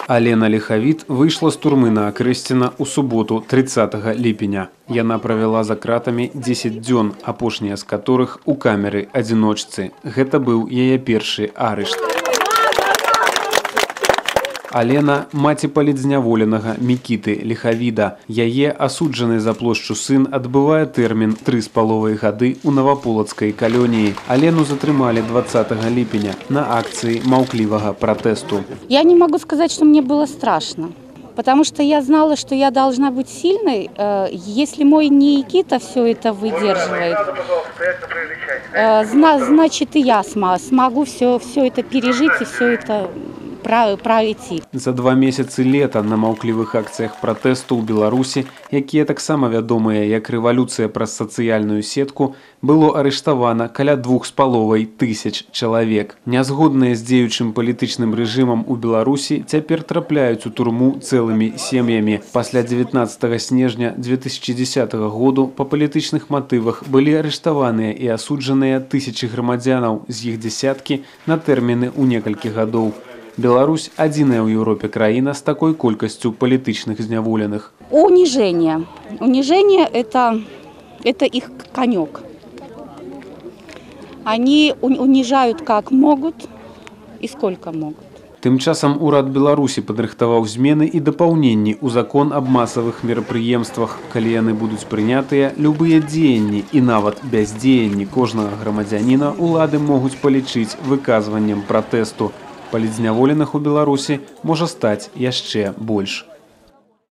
Алена Лихавід вийшла з турми на Акрэсціна ў суботу 30 ліпеня. Яна правяла за кратамі 10 дзён, апошнія з которых у камеры адзіночцы. Гэта быў яе першы арышт. Алена – маці палітзняволенага Мікіты Лихавіда. Яе асуджаны за плошчу сын адбывае тэрмін 3,5 гады ў Наваполацкай калоніі. Алену затрымалі 20 ліпеня на акцыі маўклівага пратэсту. Я не могу сказать, что мне было страшно, потому что я знала, что я должна быть сильной. Если мой Никита все это выдерживает, значит и я смогу все это пережить и все это пройти. За 2 месяцы лета на маўклівых акцыях пратэсту ў Беларусі, якія таксама вядомыя як рэвалюцыя праз сацыяльную сетку, было арыштавана каля 2500 чалавек. Нязгодныя з дзеючым палітычным рэжымам у Беларусі цяпер трапляюць у турму цэлымі сем'ямі. Пасля 19 снежня 2010 году па палітычных матывах былі арыштаваныя і асуджаныя тысячы грамадзянаў, з іх дзесяткі на тэрміны ў некалькі гадоў. Беларусь – адзіная ў Европе краіна з такой колькасцю палітычных зняволеных. Унижение. Унижение – это их конек. Они унижают как могут и сколько могут. Тым часам урад Беларусі падрыхтаваў змены і дапаўненні ў закон аб масавых мерапрыемствах. Калі яны будуць прынятыя, любыя дзеянні і нават бяздзеянні кожнага грамадзяніна улады могуць палічыць выказваннем пратэсту. Палітзняволеных у Беларусі можа стаць яшчэ больш.